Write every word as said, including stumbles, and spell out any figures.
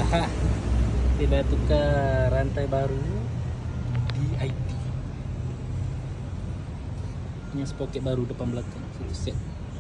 Aha, kita tukar rantai baru di I T. Ini sprocket baru depan belakang satu set.